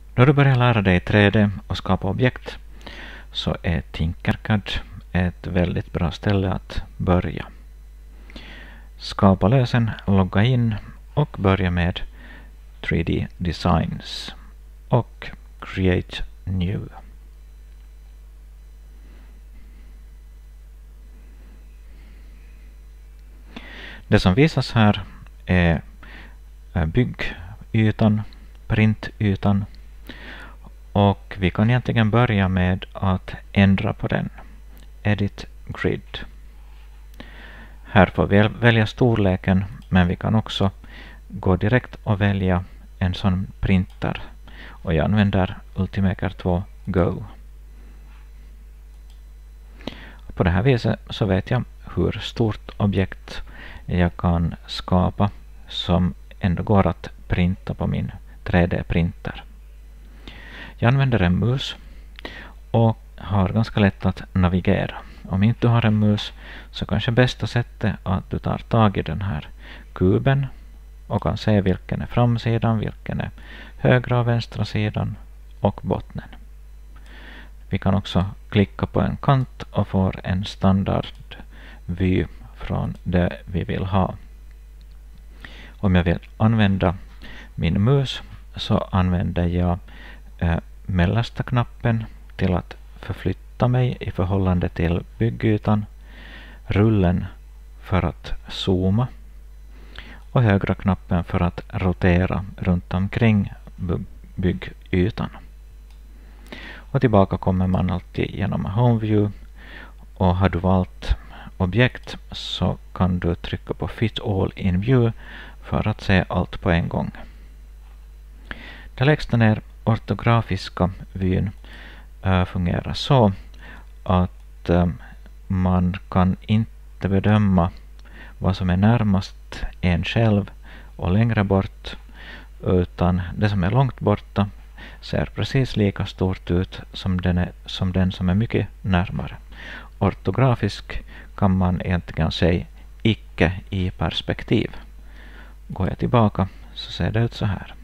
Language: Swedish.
Då du börjar lära dig 3D och skapa objekt så är Tinkercad ett väldigt bra ställe att börja. Skapa lösen, logga in och börja med 3D Designs och Create New. Det som visas här är byggytan, printytan, och vi kan egentligen börja med att ändra på den. Edit Grid. Här får vi välja storleken, men vi kan också gå direkt och välja en sån printer, och jag använder Ultimaker 2 Go. På det här viset så vet jag hur stort objekt jag kan skapa som ändå går att printa på min 3D-printer. Jag använder en mus och har ganska lätt att navigera. Om inte du har en mus så kanske bästa sättet att du tar tag i den här kuben och kan se vilken är framsidan, vilken är högra och vänstra sidan och bottnen. Vi kan också klicka på en kant och får en standardvy från det vi vill ha. Om jag vill använda min mus så använder jag mellersta knappen till att förflytta mig i förhållande till byggytan, rullen för att zooma och högra knappen för att rotera runt omkring byggytan. Och tillbaka kommer man alltid genom Home View, och har du valt objekt så kan du trycka på Fit All in View för att se allt på en gång. Den lägsta ner ortografiska vyn fungerar så att man kan inte bedöma vad som är närmast en själv och längre bort, utan det som är långt borta ser precis lika stort ut som den som är mycket närmare. Ortografisk kan man egentligen säga icke i perspektiv. Går jag tillbaka så ser det ut så här.